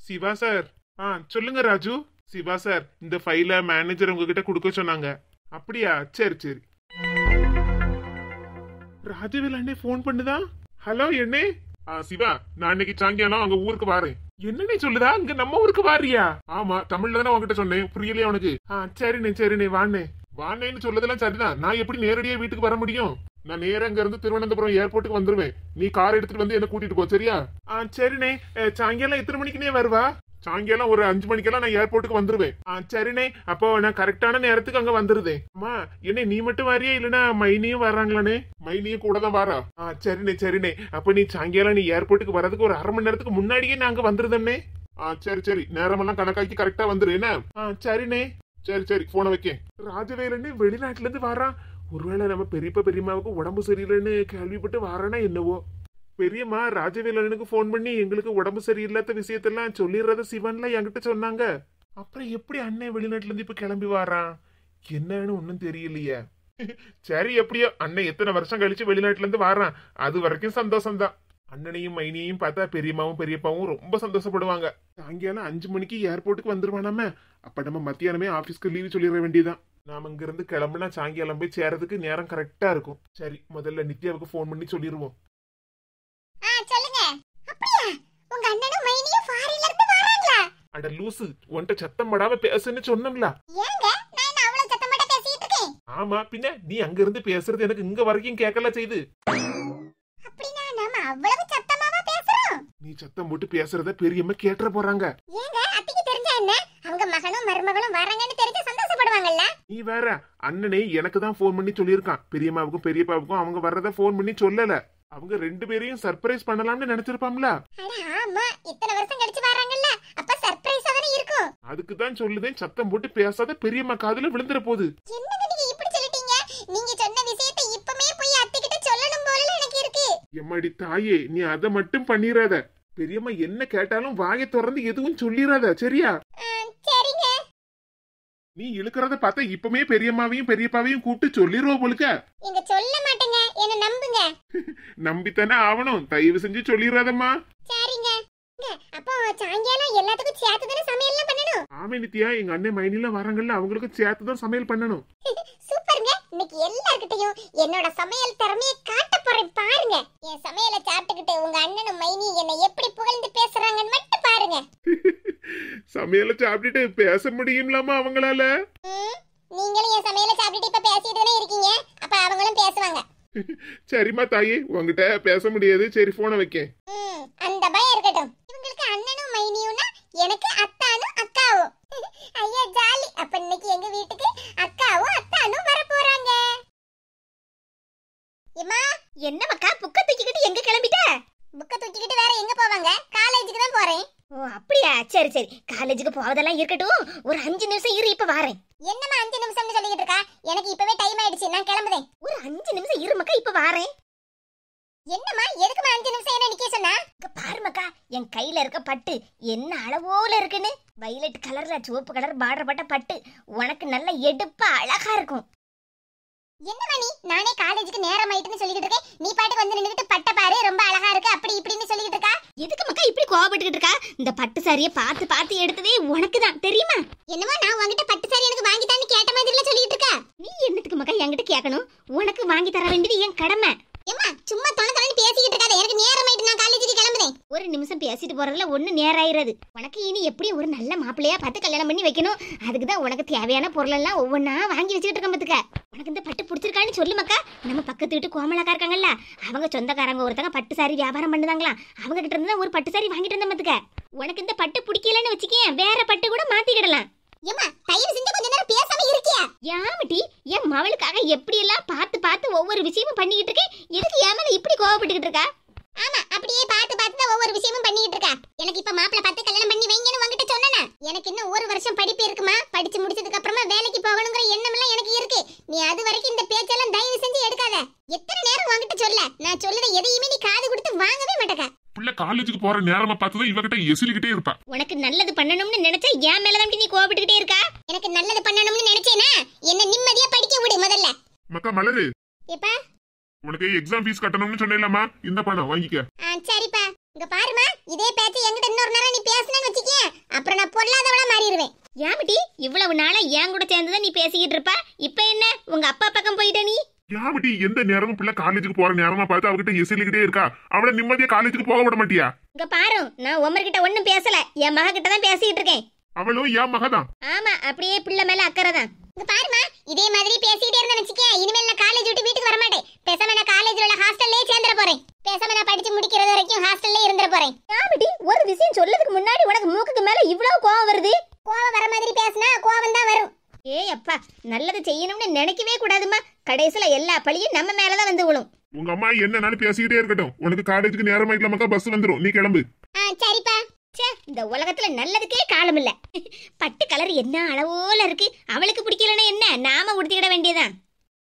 Siva sir. சொல்லுங்க Raju. Siva sir, இந்த ஃபைல மேனேஜர் உங்ககிட்ட கொடுக்க சொன்னாங்க. அப்படியா? சரி சரி. ராஜவேல் அண்ணே போன் பண்ணுதா? ஹலோ எண்ணே. சிவா, நான் இன்னைக்கு சாயங்காலம் அங்க ஊருக்கு வாரேன். என்னன்னு சொல்லுதா? இங்க நம்ம ஊருக்கு வாரியா? ஆமா, தமிழ்ல தானே உங்ககிட்ட சொன்னேன், புரியலையா உனக்கு? சரிண்ணே சரிண்ணே, வாண்ணே வாண்ணேன்னு சொல்லதெல்லாம் சரிதான். நான் எப்படி நேரடியா வீட்டுக்கு வர முடியும்? நான் நேரம் அங்க இருந்து திருவனந்தபுரம் ஏர்போர்ட்டுக்கு வந்துருவேன். நீ கார் எடுத்துட்டு வந்து என்ன கூட்டிட்டு போ, சரியா? சரிண்ணே. சாயங்காலம் எத்தனை மணிக்குனே வருவா? சாயங்காலம் ஒரு 5 மணிக்கெல்லாம் நான் ஏர்போர்ட்டுக்கு வந்துருவேன். சரிண்ணே, அப்போ நான் கரெக்டான நேரத்துக்கு அங்க வந்துருதேன். அம்மா, என்ன நீ மட்டும் வாரியா இல்லனா மைனியும் வர்றாங்களானே? மைனியும் கூட தான் வாரா. சரிண்ணே சரிண்ணே, அப்ப நீ சாயங்காலம் நீ ஏர்போர்ட்டுக்கு வரதுக்கு ஒரு 1/2 மணி நேரத்துக்கு முன்னாடியே நான் அங்க வந்துருதேன்னே. சரி சரி, நேரமெல்லாம் கணக்காக்கி கரெக்டா வந்துரு என்ன? சரிண்ணே. சரி சரி, போன வைக்கேன். ராஜவேலன்னு வெளிநாட்டுல இருந்து வாரான். ஒருவேளை நம்ம பெரியப்பா பெரியம்மாவுக்கு உடம்பு சரியில்லைன்னு கேள்விப்பட்டு வாரானா என்னவோ. பெரியம்மா ராஜவேலனுக்கு போன் பண்ணி எங்களுக்கு உடம்பு சரியில்லாத விஷயத்தெல்லாம் சொல்லிடுறத சிவன்ல என்கிட்ட சொன்னாங்க. அப்புறம் எப்படி அண்ணன் வெளிநாட்டுல இருந்து இப்ப கிளம்பி வாரான் என்னன்னு ஒன்னும் தெரியலையே. சரி, எப்படியோ அண்ணன் எத்தனை வருஷம் கழிச்சு வெளிநாட்டுல இருந்து வாரான், அது வரைக்கும் சந்தோஷம்தான். அண்ணனையும் மைனியையும் பார்த்தா பெரியம்மாவும் பெரியப்பாவும் ரொம்ப சந்தோஷப்படுவாங்க. சாயங்காலம் 5 மணிக்கு ஏர்போர்ட்டுக்கு வந்துருவானாம. அப்ப நம்ம மத்தியானமே ஆபீஸ்க்கு லீவு சொல்லிட வேண்டியதான். நாம இங்க இருந்து கிளம்புனா சாயங்காலம் போய் சேரதுக்கு நேரம் கரெக்டா இருக்கும். சரி, முதல்ல நித்யாவுக்கு போன் பண்ணி சொல்லிடுவோம். சொல்லுங்க. அப்படியே உங்க அண்ணனும் மைனியும் ஃபாரின்ல இருந்து வராங்களா? அட லூசு, உன்கிட்ட சத்தம் படாம பேசுன்னு சொன்னோம்ல. ஏங்க நான் என்ன அவ்வளவு சத்தம் போட்டு பேசிட்டு இருக்கேன்? ஆமா, பின்ன நீ அங்க இருந்து பேசுறது எனக்கு இங்க வரைக்கும் கேட்கல செய்து. அப்படினா நாம அவ்வளவு சத்தமாவா பேசுறோம்? நீ சத்தம் போட்டு பேசுறத பெரியம்மா கேட்ற போறாங்க. ஏங்க அத்திக்கு தெரிஞ்சா என்ன? அவங்க மகனும் மருமகளும் வராங்கன்னு தெரிஞ்சா சந்தோஷப்படுவாங்கல்ல? நீ வேற, அண்ணனே எனக்கு தான் போன் பண்ணி சொல்லியிருக்கான். பெரியம்மாவுக்கும் பெரியப்பாவுக்கும் அவங்க வர்றத போன் பண்ணி சொல்லல. அவங்க 2 பேரையும் சர்ப்ரைஸ் பண்ணலாம்னு நினைச்சிருப்பாம்ல. அட ஆமா, இத்தனை வருஷம் கழிச்சு வராங்கல்ல, அப்ப சர்ப்ரைஸா தானே இருக்கும். அதுக்கு தான் சொல்லுதேன், சத்தம் போட்டு பேசாத, பெரியம்மா காதுல விழுந்துற போகுது. என்னங்க நீங்க இப்படி சொல்லிட்டீங்க? நீங்க சொன்ன விஷயத்தை இப்பமே போய் அத்திக்கிட்ட சொல்லணும் போல எனக்கு இருக்கு. எம்மாடி தாயே, நீ அதை மட்டும் பண்ணிராத. பெரியம்மா என்ன கேட்டாலும் வாயை திறந்து எதுவும் சொல்லிராத, சரியா? சரிங்க. நீ இழுக்கிறத பார்த்தா இப்பமே பெரியம்மாவையும் பெரியப்பாவையும் கூப்பிட்டு சொல்லிடுவோம் போலுக்க. நீங்க சொல்ல மாட்டேங்க, என்ன நம்புங்க. நம்பித்தானே ஆவணும், தயவு செஞ்சு சொல்லிடாதம்மா. சரிங்க. அப்போ சாயங்காலம் எல்லாத்துக்கும் சேர்த்து தானே சமையல் பண்ணணும்? ஆமே நித்யா, எங்க அண்ணன் மைனிலாம் வராங்கல்ல, அவங்களுக்கு சேர்த்து தான் சமையல் பண்ணணும். சூப்பருங்க. இன்னைக்கு எல்லார்கிட்டயும் என்னோட சமையல் திறமையை காட்ட போறேன் பாருங்க. என் சமையலை சாப்பிட்டுக்கிட்டு உங்க அண்ணனும் மைனி என்ன எப்படி புகழ்ந்து பேசுறாங்கன்னு மட்டும் பாருங்க. சமையலை சாப்பிட்டுட்டு பேச முடியும்லாமா அவங்களால? நீங்களும் என் சமையலை சாப்பிட்டுட்டு இப்ப பேசிட்டு தானே இருக்கீங்க, அப்ப அவங்களும் பேசுவாங்க. சரிம்மா தாயே, உங்ககிட்ட பேச முடியாது. சரி, போனை வைக்கேன். அந்த பயம் இருக்கட்டும். இவங்களுக்கு அண்ணனும் மைனியும்னா எனக்கு அத்தானும் அக்காவும். ஐயா ஜாலி. அப்ப இன்னைக்கு எங்க வீட்டுக்கு அக்காவும் அத்தானும் வர போறாங்க. ஏமா, என்ன மக்கா புக்க தூக்கிக்கிட்டு எங்க கிளம்பிட்ட? புக்க தூக்கிக்கிட்டு வேற எங்க போவாங்க? காலேஜுக்கு தான் போறேன். ஓ அப்படியா? சரி சரி, காலேஜுக்கு போவதெல்லாம் இருக்கட்டும், ஒரு 5 நிமிஷம் இரு, இப்ப வரேன். என்னமா 5 நிமிஷம்னு சொல்லிட்டு இருக்கா? எனக்கு இப்பவே டைம் ஆயிடுச்சு, நான் கிளம்புறேன். ஒரு 5 நிமிஷம் இரு மக்கா, இப்ப வரேன். என்னம்மா, எதுக்குமா 5 நிமிஷம் என்ன நிக்க சொன்னா? இங்க பாரு மக்கா, என் கையில இருக்க பட்டு என்ன அளவோல இருக்குன்னு. வயலட் கலர்ல சிவப்பு கலர் பார்டர் பட்ட பட்டு உனக்கு நல்ல எடுப்பா அழகா இருக்கும். என்னம்மா நீ, நானே காலேஜுக்கு நேரம் ஆயிட்டுன்னு சொல்லிட்டு இருக்கேன், நீ பாட்டுக்கு வந்து நின்னுட்டு பட்ட பாரு ரொம்ப அழகா இருக்கு அப்படி இப்படின்னு சொல்லிட்டு இருக்கா. எதுக்கு மக்கா இப்படி கோவப்பட்டுக்கிட்டு இருக்கா? இந்த பட்டு சாரியை பார்த்து பார்த்து எடுத்ததே உனக்கு தான் தெரியுமா? என்னமா நான் உன்கிட்ட பட்டு சாரி எனக்கு வாங்கி தான்னு கேட்ட மாதிரில சொல்லிட்டு இருக்கா? நீ என்னத்துக்கு மக்கா என்கிட்ட கேட்கணும்? உனக்கு வாங்கி தர வேண்டியது என் கடமை. ஏம்மா சும்மா தொண பேசிக்கிட்டு இருக்காத, எனக்கு நேரம் ஆயிட்டு, நான் காலேஜுக்கு கிளம்புறேன். ஒரு நிமிஷம் பேசிட்டு போறதுல ஒண்ணு நேரம் ஆயிராது. உனக்கு இனி எப்படி ஒரு நல்ல மாப்பிள்ளையா பார்த்து கல்யாணம் பண்ணி வைக்கணும். அதுக்கு தான் உனக்கு தேவையான பொருள் எல்லாம் ஒவ்வொன்னா வாங்கி வச்சுக்கிட்டு இருக்கேன் பாத்துக்க. உனக்கு இந்த பட்டு பிடிச்சிருக்கான்னு சொல்லு மக்கா. நம்ம பக்கத்து வீட்டு கோமலாக்கா இருக்காங்கல்ல, அவங்க சொந்தக்காரங்க ஒருத்தங்க பட்டு சாரி வியாபாரம் பண்ணுதாங்களாம். அவங்க கிட்ட இருந்து ஒரு பட்டு சாரி வாங்கிட்டு இருந்தேன் பாத்துக்க. உனக்கு இந்த பட்டு பிடிக்கலன்னு வச்சுக்கேன், வேற பட்டு கூட மாத்திக்கிடலாம். ஏம்மா தயவு செஞ்சு கொஞ்ச நேரம் பேசாம இருக்கியா? யாமட்டி, என் மவளுக்காக எப்படி எல்லாம் பார்த்து பார்த்து ஒவ்வொரு விஷயமும் பண்ணிக்கிட்டு இருக்கேன், எதுக்கு ஏன் மேல இப்படி கோவப்பட்டுக்கிட்டு இருக்கா? ஆமா, அப்படியே பார்த்து பார்த்து தான் ஒவ்வொரு விஷயமும் பண்ணிக்கிட்டு இருக்கா. எனக்கு இப்ப மாப்பிளை பார்த்து கல்யாணம் பண்ணி வைங்கன்னு உன்கிட்ட சொன்னேனா? எனக்கு இன்னும் 1 வருஷம் படிப்பு இருக்குமா, படிச்சு முடிச்சதுக்கு அப்புறமா வேலைக்கு போகணுங்கிற எண்ணம் எல்லாம் எனக்கு இருக்கு. நீ அது வரைக்கும் இந்த பேச்செல்லாம் தயவு செஞ்சு எடுக்காத. எத்தனை நேரம் உன்கிட்ட சொல்ல, நான் சொல்லுற எதையுமே நீ காது கொடுத்து வாங்கவே மாட்டேக்க. புள்ள காலேஜுக்கு போற நேரமா பார்த்துதான் இவகிட்ட எசிலிக்கிட்டே இருப்பா. உனக்கு நல்லது பண்ணணும்னு நினைச்சா ஏன் மேலதான் நீ கோவப்பட்டுக்கிட்டே இருக்கா? எனக்கு நல்லது பண்ணணும்னு நினைச்சேனா என்ன நிம்மதியா படிக்க விடு முதல்ல. மக்கா மலரு, ஏப்பா உனக்கு எக்ஸாம் ஃபீஸ் கட்டணும்னு சொன்னேன்லமா, இந்த பணம் வாங்கிக்க. சரிப்பா. இங்க பாருமா, இதே பேச்சு என்கிட்ட இன்னொரு நேரம் நீ பேசுனேன்னு வச்சுக்க, அப்புறம் நான் பொல்லாதவளா மாறிடுவேன். ஏமிட்டி இவ்வளவு நாளா என் கூட சேர்ந்துதான் நீ பேசிக்கிட்டு இருப்ப, இப்ப என்ன உங்க அப்பா பக்கம் போயிட்ட நீ? யாவட்டி எந்த நேரமும் பிள்ளை காலேஜுக்கு போற நேரமா பார்த்து அவகிட்ட எசிலிக்கிட்டே இருக்கா, அவளை நிம்மதியா காலேஜுக்கு போக விட மாட்டியா? இங்க பாரு, நான் உமர் கிட்ட ஒண்ணும் பேசல, என் மக கிட்ட தான் பேசிட்டு இருக்கேன். அவளும் என் மகதான். ஆமா, அப்படியே பிள்ளை மேல அக்கறை தான். இங்க பாருமா, இதே மாதிரி பேசிட்டே இருந்தா வச்சுக்க, இனிமேல் நான் காலேஜ் விட்டு வீட்டுக்கு வர மாட்டேன். பேசாம நான் காலேஜ்ல உள்ள ஹாஸ்டல்லே சேர்ந்துற போறேன். பேசாம நான் படிச்சு முடிக்கிறது வரைக்கும் ஹாஸ்டல்லே இருந்துற போறேன். யாமிட்டி ஒரு விஷயம் சொல்லதுக்கு முன்னாடி உனக்கு மூக்குக்கு மேல இவ்வளவு கோவம் வருது? கோவம் வர மாதிரி பேசினா கோவம் தான் வரும். ஏய் அப்பா, நல்லது செய்யணும்னு நினைக்கவே கூடாதுமா, கடைசில எல்லா பழியும் நம்ம மேலதான் வந்து விழும். உங்க அம்மா என்னனாலும் பேசிக்கிட்டே இருக்கட்டும், உனக்கு காலேஜுக்கு நேரம் ஆயிட்டலாமக்கா, பஸ் வந்துரும், நீ கிளம்பு. சரிப்பா. இந்த உலகத்துல நல்லதுக்கே காலம் இல்ல. பட்டு கலர் என்ன அளவோல இருக்கு, அவளுக்கு பிடிக்கலன்னா என்ன, நாம உடுத்திக்கிட வேண்டியதான்.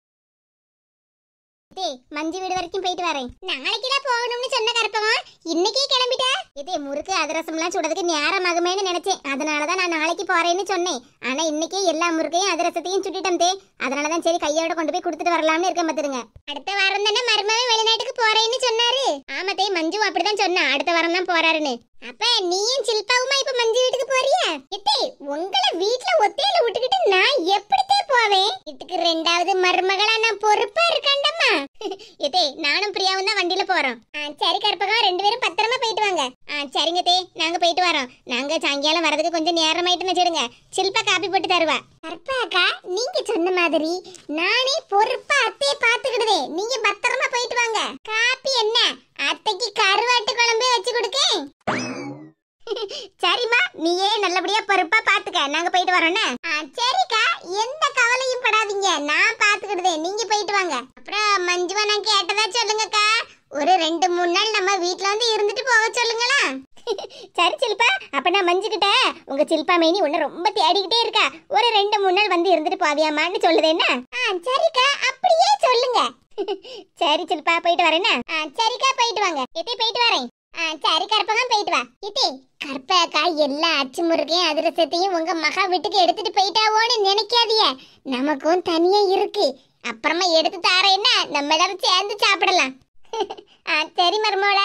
மஞ்சு வீடு வரைக்கும் போயிட்டு வரேன். நாளைக்குதான் போகணும்னு சொன்ன கருப்பமா, இன்னைக்கே கிளம்பிட்ட? இதே முறுக்கு அதிரசம் எல்லாம் சுடுறதுக்கு நேரம் ஆகுமேன்னு நினைச்சேன், அதனாலதான் நான் நாளைக்கு போறேன்னு சொன்னேன். ஆனா இன்னைக்கே எல்லா முறுக்கையும் அதிரசத்தையும் சுட்டிட்டோம் தே, அதனாலதான் சரி கையோட கொண்டு போய் கொடுத்துட்டு வரலாம்னு இருக்கேன். பாத்துருங்க, அடுத்த வாரம் தானே மருமவே வெளிநாட்டுக்கு போறேன்னு சொன்னாரு. ஆமத்தே, மஞ்சு அப்படிதான் சொன்னா, அடுத்த வாரம் தான் போறாருன்னு. அப்ப நீயும் சில்பாவுமா இப்ப மஞ்சு வீட்டுக்கு போறியா? உங்களை வீட்டுல ஒத்தையில விட்டுக்கிட்டு நான் எப்படித்தே போவேன்? இதுக்கு ரெண்டாவது மருமகளா நான் பொறுப்பா இருக்கேன்டம்மா. நானும் பிரியாவும் தான் வண்டியில போறோம். சரி கருப்பகம், ரெண்டு பேரும் பத்திரமா போயிட்டு வாங்க. சரிங்க தே, நாங்க போயிட்டு வரோம். நாங்க சாயங்காலம் வரதுக்கு கொஞ்சம் நேரம் ஆயிட்டுன்னு வச்சிருங்க, சில்பா காப்பி போட்டு தருவா. கருப்பாக்கா, நீங்க சொன்ன மாதிரி நானே பொறுப்பா அத்தையை பாத்துக்கிடுதே, நீங்க பத்திரமா போயிட்டு வாங்க. காப்பி என்ன, அத்தைக்கு கருவாட்டு குழம்பே வச்சு கொடுக்கேன். சரிம்மா, நீயே நல்லபடியா பொறுப்பா பாத்துக்க, நாங்க போயிட்டு வரோம்னா. சரிக்கா, எந்த கவலையும் படாதீங்க, நான் பாத்துக்கிடுதே, நீங்க போயிட்டு வாங்க. அப்புறம் மஞ்சுவா, நான் கேட்டதா சொல்லுங்கக்கா, ஒரு 2-3 நாள் நம்ம வீட்டுல வந்து இருந்துட்டு போக சொல்லுங்களா? சரி சில்பா, அப்ப நான் மஞ்சு கிட்ட உங்க சில்பா மேனி ஒண்ணு ரொம்ப தேடிக்கிட்டே இருக்கா, ஒரு 2-3 நாள் வந்து இருந்துட்டு போவியாமான்னு சொல்லுது என்ன? சரிக்கா, அப்படியே சொல்லுங்க. சரி சில்பா, போயிட்டு வரேன்னா? சரிக்கா, போயிட்டு வாங்க. போயிட்டு வரேன். சரி கற்பகம், போயிட்டு வா. கற்பகா, எல்லா அச்சு முறுக்கையும் அதிரசத்தையும் உங்க மகா வீட்டுக்கு எடுத்துட்டு போயிட்டாவோன்னு நினைக்காதிய, நமக்கும் தனியா இருக்கு, அப்புறமா எடுத்து தாரேன்னா நம்ம எல்லாரும் சேர்ந்து சாப்பிடலாம். சரி மருமோளா.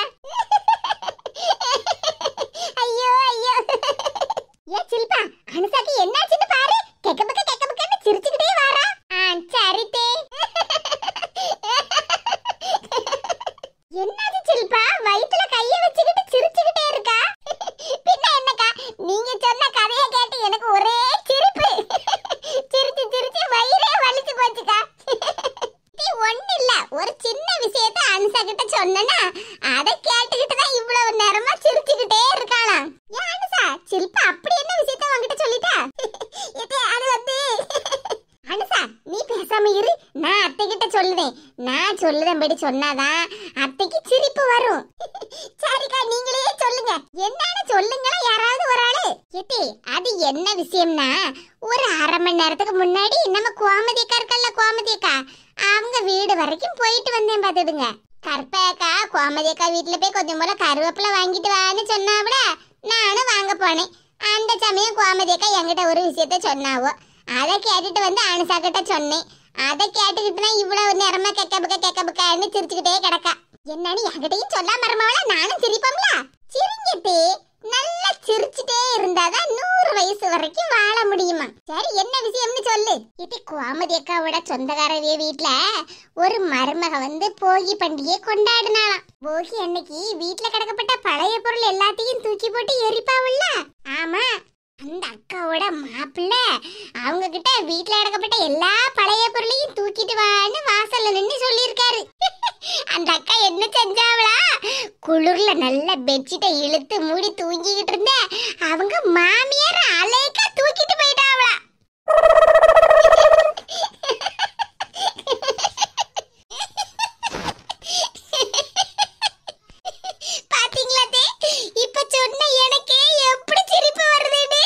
ஐயோ ஐயோ, ஏ சில்பா, அனுசாக்கு என்னாச்சுன்னு பாரு, கெக்கபக்கன்னு சிரிச்சுக்கிட்டே வாரா. சரி தே. என்னாச்சு சில்பா, வயித்துல கைய வச்சுக்கிட்டு சிரிச்சுக்கிட்டே இருக்கா? பின்ன என்னக்கா, நீங்க சொன்ன கதையை கேட்டு எனக்கு ஒரே சிரிப்பு, சிரிச்சு வயிறே வலிச்சு போச்சுக்கா. ஒண்ணு இல்ல, ஒரு சின்ன விஷயத்த அனுசா கிட்ட சொன்னா அதை கேட்டுக்கிட்டு தான் இவ்வளவு நேரமா சிரிச்சுக்கிட்டே இருக்காளாம். ஏன் அனுசா, சில்பா அப்படி என்ன விஷயத்த உன்கிட்ட சொல்லிட்டா? அது வந்து அனுசா, நீ பேசாம இரு, நான் அத்தை கிட்ட சொல்லுவேன். நான் சொல்லுதபடி சொன்னாதான் அத்தைக்கு சிரிப்பு வரும். சரிக்கா, நீங்களே சொல்லுங்க, என்னன்னு சொல்லுங்களா யாராவது ஒரு ஆளு. அது என்ன விஷயம்னா, ஒரு 1/2 மணி நேரத்துக்கு முன்னாடி நம்ம கோமதியக்கா இருக்கல்ல, கோமதியக்கா, அவங்க வீடு வரைக்கும் போயிட்டு வந்தேன் பாத்துடுங்க. கற்பகா கோமதியக்கா வீட்டுல போய் கொஞ்சம் போல கருவேப்பிலை வாங்கிட்டு வான்னு சொன்னாவிட, நானும் வாங்க போனேன். அந்த சமயம் கோமதியக்கா என்கிட்ட ஒரு விஷயத்த சொன்னாவோ, அதை கேட்டுட்டு வந்து அனுசா கிட்ட சொன்னேன். அதை கேட்டுக்கிட்டுனா இவ்வளவு நேரமா கெக்கபுக்கான்னு சிரிச்சுக்கிட்டே கிடக்கா. என்னன்னு என்கிட்டயும் சொல்லாம மரமாவள, நானும் சிரிப்போம்ல. சிரிங்கிட்டே நல்லா சிரிச்சுட்டே இருந்தாதான் 100 வயசு வரைக்கும் வாழ முடியுமா? சரி, என்ன விஷயம்னு சொல்லு. இது கோமதி அக்காவோட சொந்தக்காரவிய வீட்டுல ஒரு மருமக வந்து போகி பண்டிகை கொண்டாடினாலாம். போகி அன்னைக்கு வீட்டுல கிடக்கப்பட்ட பழைய பொருள் எல்லாத்தையும் தூக்கி போட்டு எரிப்பாவுல்ல. ஆமா, அந்த அக்காவோட மாப்பிள்ள அவங்க கிட்ட வீட்டுல கிடக்கப்பட்ட எல்லா பழைய பொருளையும் தூக்கிட்டு வான்னு வாசல்ல நின்னு சொல்லியிருக்காரு. அந்த அக்கா என்ன செஞ்சாவளா, குளிர்ல நல்ல பெட்ஷீட்டை இழுத்து மூடி தூங்கிக்கிட்டு இருந்த அவங்க மாமியார் அலைக்கா தூக்கிட்டு போயிட்டாவளா. பாத்தீங்களா, இப்ப சொன்ன எனக்கே எப்படி சிரிப்பு வருதுன்னு.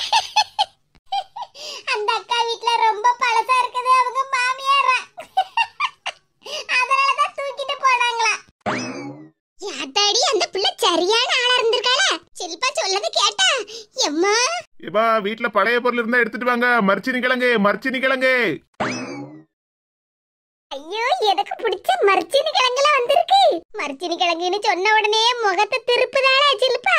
அந்த அக்கா வீட்டுல ரொம்ப பழசா இருக்குது அவங்க மாமியாரா, அதனாலதான் தூக்கிட்டு போனாங்களா. யாத்தாடி, அந்த பிள்ளை சரியான ஆளா இருந்திருக்காள. சில்பா சொல்லது கேட்டா, எம்மா இவா வீட்டுல பழைய பொருள் இருந்தா எடுத்துட்டு வாங்க, மர்ச்சினி கிழங்கு. ஐயோ, எனக்கு பிடிச்ச மர்ச்சினி கிழங்குலாம் வந்திருக்கு. மரச்சினி கிழங்குன்னு சொன்ன உடனே முகத்தை திருப்புதாளே சிலுப்பா.